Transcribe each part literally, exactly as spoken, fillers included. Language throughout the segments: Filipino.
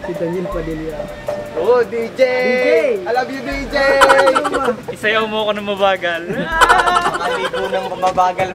Si Daniel Padilla. Oh, D J! D J! I love you, D J! Isayaw mo ako ng mabagal. Makaligo ng mabagal.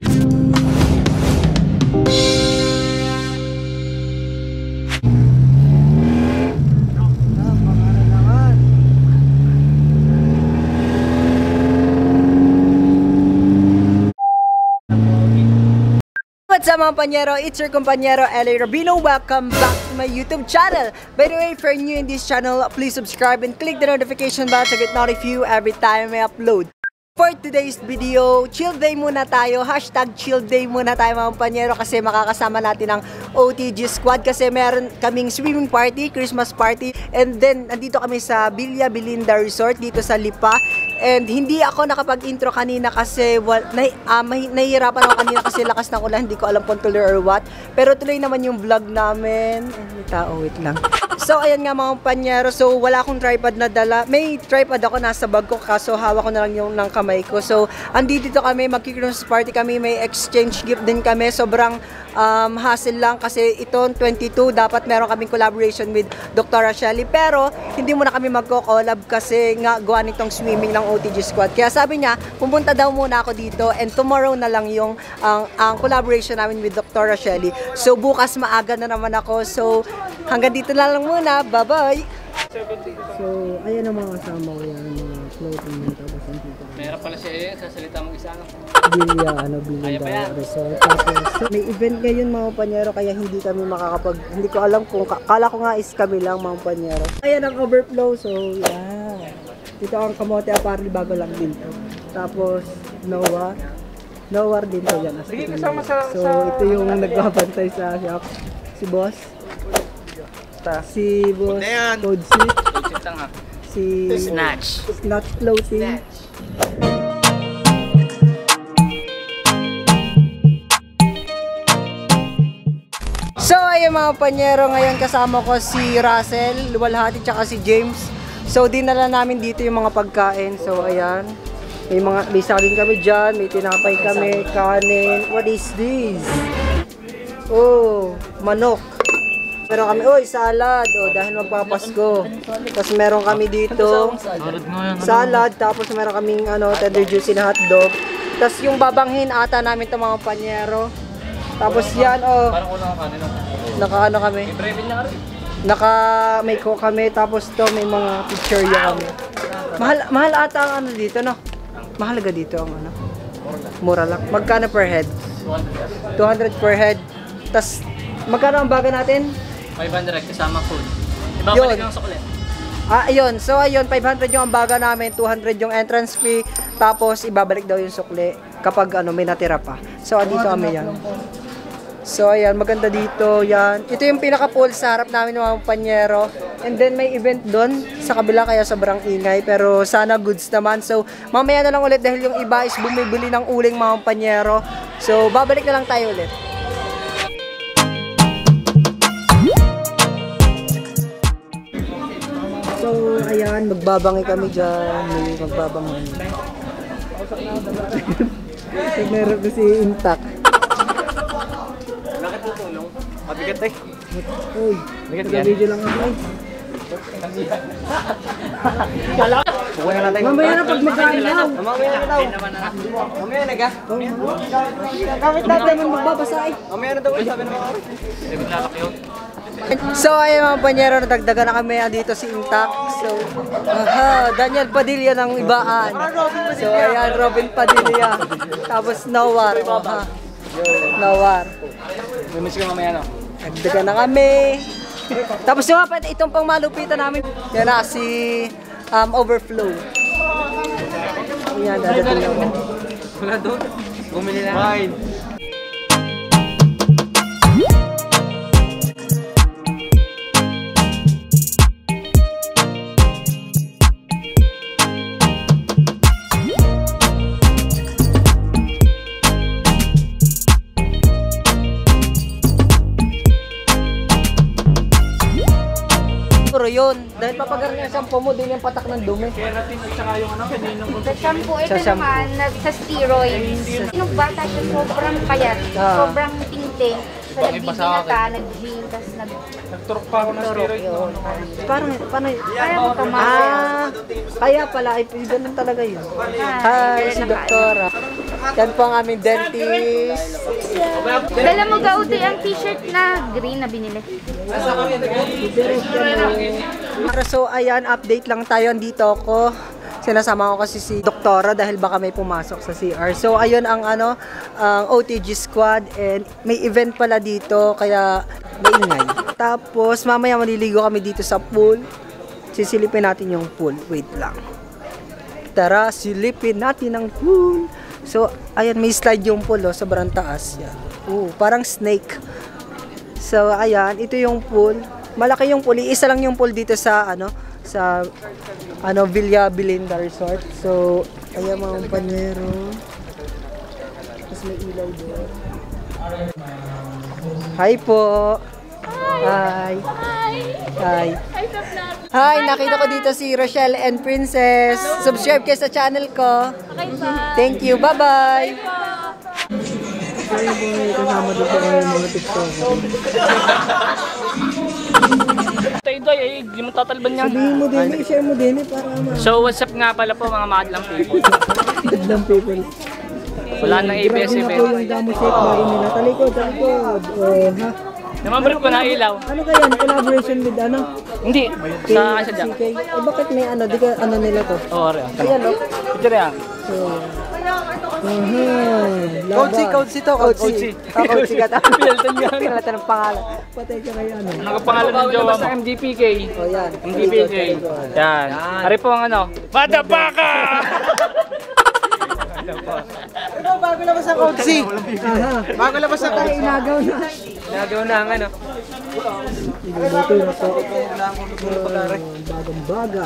What's up mga panyero? It's your kumpanyero L A Rabino. Welcome back to my YouTube channel. By the way, if you're new in this channel, please subscribe and click the notification bell to get notified every time I upload. For today's video, chill day muna tayo. Hashtag chill day muna tayo mga panyero kasi makakasama natin ang O T G squad kasi meron kaming swimming party, Christmas party. And then, nandito kami sa Villa Belinda Resort dito sa Lipa. And hindi ako nakapag-intro kanina kasi well, nahi, uh, nahihirapan ako kanina kasi lakas ng ulan. Hindi ko alam kung tuloy or what. Pero tuloy naman yung vlog namin. Eh, may tao, wait lang. So, ayan nga mga panyero. So, wala akong tripod na dala. May tripod ako nasa bag ko kaso hawak ko na lang yung ng kamay ko. So, andito dito kami, magki-Christmas party kami. May exchange gift din kami. Sobrang um, hassle lang kasi ito, twenty-two, dapat meron kaming collaboration with Doctor Shelly. Pero, hindi muna kami magko-collab kasi nga gawa nitong swimming ng O T G squad. Kaya sabi niya, pumunta daw muna ako dito and tomorrow na lang yung ang, ang collaboration namin with Doctor Shelly. So, bukas maaga na naman ako. So, hanggang dito na lang muna. Bye-bye! So, ayan ang mga kasama ko yan. Mga floating mo. Tapos ang dito. Meron pala siya eh. Sasalita mong isa. Villa, ano, Belinda Resort. Tapos, may event ngayon mga panyero kaya hindi kami makakapag... Hindi ko alam kung... Kala ko nga is kami lang mga panyero. Ayan ang overflow. So, yeah. Dito ang Kamote Apparel bago lang din to. Tapos, Nowar. Nowar din to yan. Sige, kasama sa... So, ito yung nagbabantay sa shop. Si Boss. Si Boss Code Seat. Code seat lang ha. Si Snatch. Snatch Floating. So ayun mga panyero, ngayon kasama ko si Russell, Luwalhati, tsaka si James. So dinala namin dito yung mga pagkain. So ayan, may mga may saging kami dyan, may tinapay kami, kanin. What is this? Oh, manok. Meron kami, oy, salad, oh, dahil magpapasko. Tapos meron kami dito, salad, tapos meron kaming ano, tender juicy na hotdog. Tapos yung babanghin ata namin itong mga panyero. Tapos yan, oh, naka ano kami, naka may coke kami, tapos to may mga picture kami. Mahal, mahal ata ang ano dito, no? Mahalaga dito ang ano? Mura lang. Magkano per head? two hundred per head. Tapos, magkano ang baga natin? five hundred kasama food. Ibang balik ng suklet. Ah, ayun. So, ayun, five hundred yung ambaga namin, two hundred yung entrance fee, tapos ibabalik daw yung sukle kapag ano, may natira pa. So, dito kami yan. So, ayan, maganda dito, yan. Ito yung pinaka-pool sa harap namin ng mga panyero. And then, may event doon sa kabila, kaya sobrang ingay. Pero, sana goods naman. So, mamaya na lang ulit dahil yung iba is bumibili ng uling mga panyero. So, babalik na lang tayo ulit. So, ayan, magbabangi kami dyan. May magbabangi. Meron ko si Intact. Bakit tutulong? Mabigat eh. Uy, nag-video lang ako eh. Mamaya na pag magkanaw. Mamaya na daw. Mamaya na ka. Kahit natin naman magbabasa eh. Mamaya na daw, sabi na mga oras. So ayun mga panyero, nadagdagan na kami dito si Intact. So, aha, Daniel Padilla ng Ibaan. So ayan, Robin Padilla. Tapos Nowar. Aha. Nowar. Miss ko mamaya no? Dagdagan na kami. Tapos yung nga, itong pang malupitan namin. Yan na, si um, Overflow. Ayan, dadating ako. Wala doon. Bumili na. Fine. Puro yun. Dahil papagar niya shampoo mo, din yung patak ng dumi. Kaya natin at saka yung ano, kaninang Sa shampoo, ito Sa shampoo. naman, nag- sa steroids. Nung bata siya, sobrang payat, Ah. sobrang tingting. So, nagbibinata, nag-gym, tapos nag... Nagturok pa ako ng steroid. yun. Parang, paano, Kaya mo ito, muscle. ah, kaya pala, ay, ganun talaga yun. Hi, si Doktora. Yan po ang aming dentist. Dala mo gauti ang t-shirt na green na binili. So, ayan, update lang tayo. Andito ako. Sinasama ko kasi si Doktora dahil baka may pumasok sa C R. So, ayun ang ano, ang O T G squad and may event pala dito kaya maingay. Tapos, mamaya maliligo kami dito sa pool. Sisilipin natin yung pool. Wait lang. Tara, silipin natin ang pool. So, ayan, may slide yung pool, oh, sobrang taas. Yan. Oh, parang snake. So, ayan, ito yung pool. Malaki yung pool. Isa lang yung pool dito sa, ano, sa, ano, Villa Belinda Resort. So, ayan mga kumpanyero. Tapos may ilaw doon. Hi po! Hi! Hi! Hi! Hi! Nakita ko dito si Rochelle and Princess. Subscribe kayo sa channel ko. Okay pa. Thank you. Bye-bye! Kaya po may kasama dito kayo mga TikTok. Tayo doy, ay di mo tatalban yan. Sabihin mo din, i-share mo din eh, para ma- So what's up nga pala po mga madlang people. Madlang people. Wala nang A B S Grabe na po yung damo shake bahay nila. Talikod, talikod. Oh, ha? Namamrit ko na ilaw. Ano kaya? Collaboration with ano? Hindi, sa sadya. C K? Eh, bakit may ano? Di ka ano nila to? Oo, rin. Ayan, no? Ito rin yan. So, mhm. Code C, code C to, code C. Ah, code C ka ta. Pinalitan nga. Pinalitan ng pangalan. Patay ka ngayon, ano? Nakapangalan ng jowa mo. M D P K. Oh, yan. M D P K. Yan. Ari po ang ano. Madapaka! Ito, bago labas ang code C. Aha. Bago labas ang code C. Inagaw na. Nagaw na ang ano. Ibubuto na to. Bagong baga.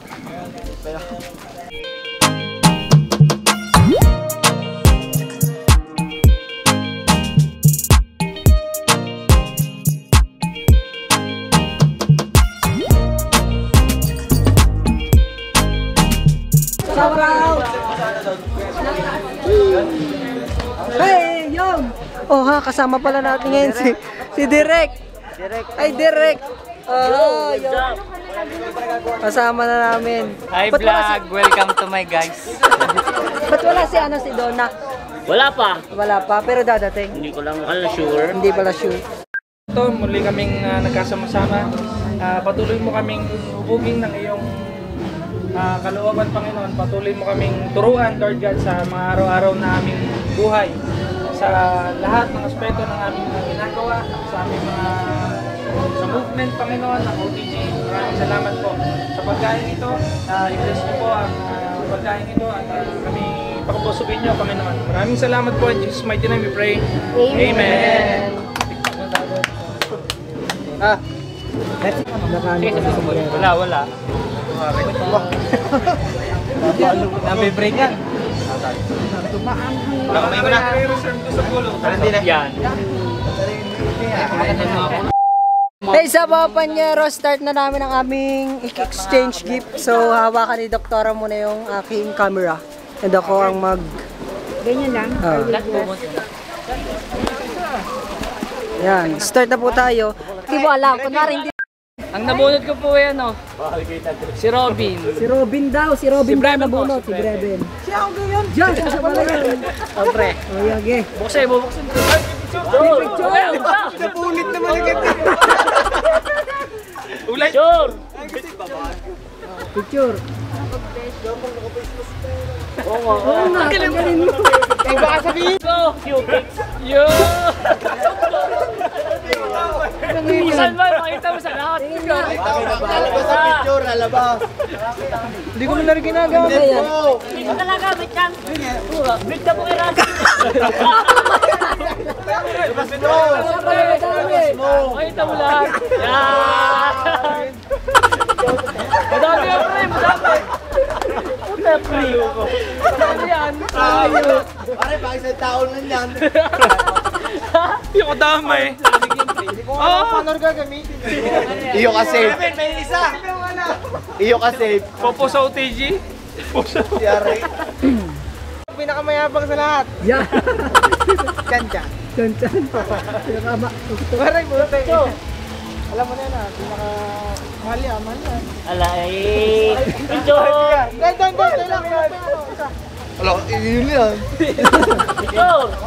Shout out! Hey, Yom! Oh ha, kasama pala natin ngayon si, si Direk. Ay, Direk! Oh, Yom. Kasama na namin. Hi Ba't wala si, vlog, welcome to my guys. ba't wala si, ano, si Donna? Wala pa. Wala pa, pero dadating. Hindi ko lang alam sure. Hindi pala sure. Ito, muli kaming uh, nagkasama-sama. Uh, patuloy mo kaming hubugin ng iyong uh, kalooban, Panginoon. Patuloy mo kaming turuan, Lord God, sa mga araw-araw na aming buhay. Sa lahat ng aspeto ng aming uh, ginagawa, sa aming mga sa movement, Panginoon, ng O T G. Maraming salamat po sa pagkain ito. Uh, i-bless niyo po ang uh, pagkain ito at uh, kami pakapusugin niyo, Panginoon. Maraming salamat po. In Jesus' mighty name we pray. Amen. Amen. Ah, Nakano ka sa sombrero. Wala, wala. nabe-break yan. Nakamay mo na. Hindi na. Yan. Hey, sa mga panyero, start na namin ang aming exchange gift. So, hawakan ni Doktora muna yung aking camera. And ako ang mag... Ganyan lang. Ah. Yan, start na po tayo. Hindi mo alam, kunwari hindi... Ang nabunod ko po ay ano, si Robin. Si Robin daw, si Robin Si daw Breven nabunot, po, si si Breven. Siya ako ganyan. Diyan, siya sa malayan. Siyempre. O, yage. Buksan, bubuksan. Picture! Nabulit naman agad. Picture! Picture. Oo nga. Oo nga, tanggalin mo. Eh, baka sabihin. Go! Q-Pix! Yo! Saan ba? Makita mo sa lahat. Lalabas sa picture, lalabas. Hindi ko na rin ginagawa na yan. Hindi ko talaga, wait lang. Wait na po kay Rafi. Makita mo lahat. Yan! Madami ang pre, madami. Puta pre. Madami yan. Ayo. Pare, baka isang taon na yan. Yung kadama eh. Oo, paano gagamitin? Iyo kasi. May isa. Iyo kasi. Popo sa O T G. Yari. Pinakamayabang sa lahat. Yeah. Diyan, diyan. Chan-chan. Pinakama. Parang buti. Alam mo na yan ah, pinaka... Mahal yan, mahal yan. Ala eh. Ito. Dahil, dahil, dahil lang. Ala, yun yan. Ito.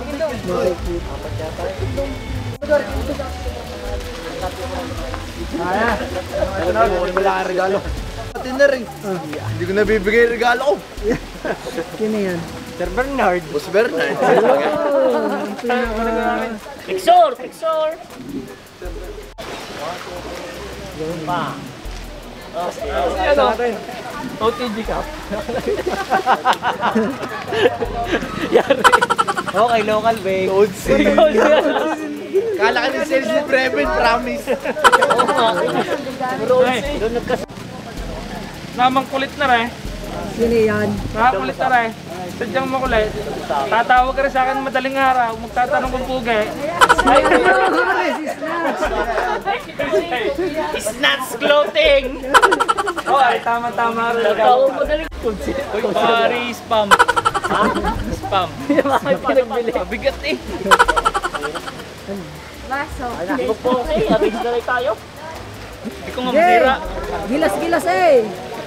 Kaya. Ito na, wala kang regalo. Pati na rin. Hindi ko nabibigay regalo ko. Yun na yan. Sir Bernard. Boss Bernard. Pixor. Pixor. Pa. Okay. Ano? O T G Cup. Yari. Okay, local bake. Old sale. Kala ka ng sales ni Previn, promise. Oo nga. Doon nagkas... Namang kulit na rin. Yun na yan. Nakakulit na rin. Sadyang makulit. Tatawag ka rin sa akin madaling araw. Magtatanong kung pugi. Snatch clothing. Oh, ay tama-tama rin. Tawag mo daling. Pari spam. Ha? Spam. Bigat eh. Baso. Hindi po eh. Arrange na rin tayo. Hindi ko nga Yay! masira. Gilas-gilas eh!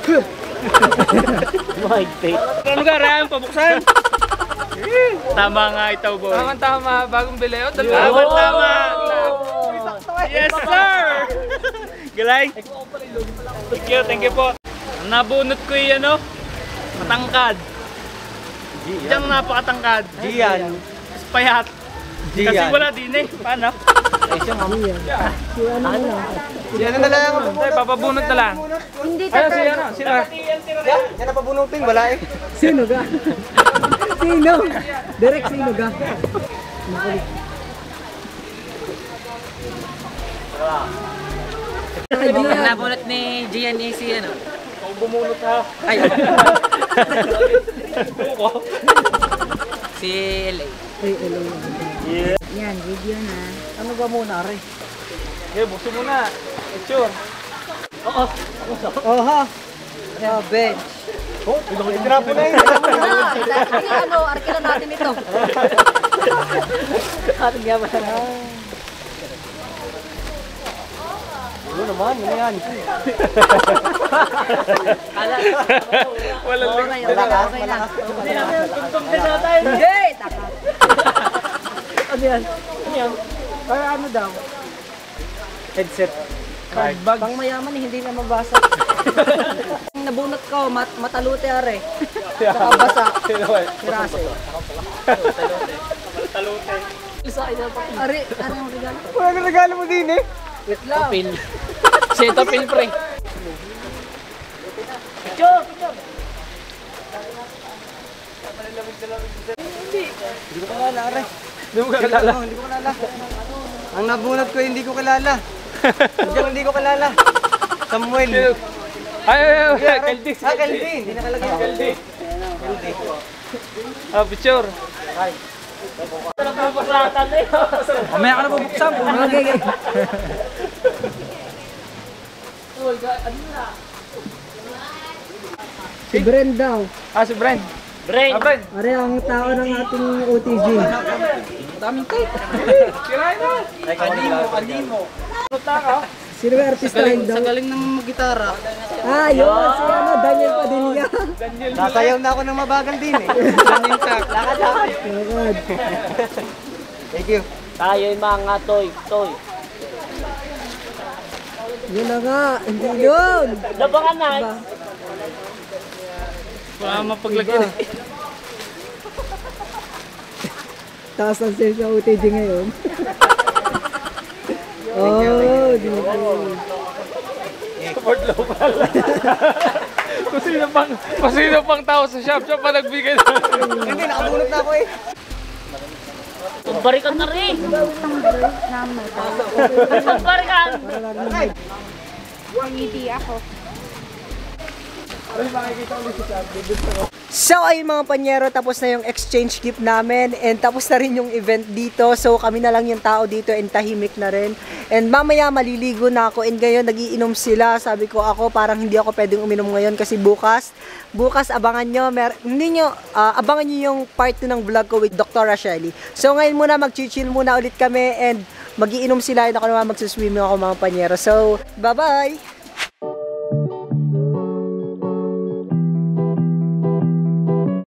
Mahigpit. Ano ka, Ryan? Pabuksan? Tama nga ito, boy. Tama-tama. Bagong bili. Oh, dalawa. Tama-tama. Yes, sir! Galay. Thank you, thank you po. Nabunot ko yung ano, matangkad. Diyan napakatangkad. Gian. Payat. Kasi wala din eh. Paano? Yan na lang ang Ay, papabunot na lang. Hindi Ayun, si tatay. ano? Sino? Yan ang pabunutin, wala eh. Sino ka? Sino? Direk sino ka? Makulit. Nabunot ni Gian A C ano? Kung bumunot ha. Ay. Si L A. Ay, hello. Yan, video na. Ano ba muna, Ari? Okay, buksan mo na. Picture. Oh, ha? Yeah, bench. Oh, itirapo na yun. Sige, ano, arkilan natin ito. Ating gawa na. Ano naman, ano yan? Walang link. Malakas, malakas. Yay! Takas. Ano yan? Ano yan? Ay, ano daw? Headset. Card bag. Pang mayaman eh, hindi na mabasa. Nabunot ko, mat matalute are. Saka basa. Sirase. Talute. Ari, ano yung regalo? Wala kang regalo mo din eh. Wait lang. Pil. Seto pil pre. Picture, picture. Hindi ko kilala, Are. Hindi mo kakilala. Hindi ko kilala. Ang nabunot ko, hindi ko kilala. Diyan hindi ko kilala. Samuel. Ay, ay, ay. Kaldi. Ah, Kelvin. Hindi nakalagay. Kaldi. Ah, picture. Mamaya ka na bubuksan. Okay, okay. Si Bren daw. Ah, si Brent. Brain. Ah, Brent. Ari ang tao ng ating O T G. Daming tape. Kirain na. Kanimo, kanimo. Punta ka. Sino ba artistahin daw? Galing ng mag-gitara. Ah, yun. Si ano, Daniel Padilla. Sasayaw na ako ng mabagal din eh. Lakad, lakad. Agad. Thank you. Tayo'y mga toy, toy. Yun na nga. Hindi yun. Labangan na. Ba? Wala mapaglagyan. Taas ang sales sa O T G ngayon. Oh, di ba? Support local. Kung sino pang, kung sino pang tao sa shop, siya pa nagbigay na. Hindi, nakabunot na ako eh. Barikan na rin. Barikan. Ngiti ako. Ay, makikita ulit si Chad. So ayun mga panyero, tapos na yung exchange gift namin and tapos na rin yung event dito. So kami na lang yung tao dito and tahimik na rin. And mamaya maliligo na ako and ngayon nagiinom sila. Sabi ko ako parang hindi ako pwedeng uminom ngayon kasi bukas, bukas abangan nyo, mer hindi nyo, uh, abangan nyo yung part two ng vlog ko with Doctor Shelly. So ngayon muna mag-chill muna ulit kami and magiinom sila and ako naman magsiswimming ako mga panyero. So bye bye!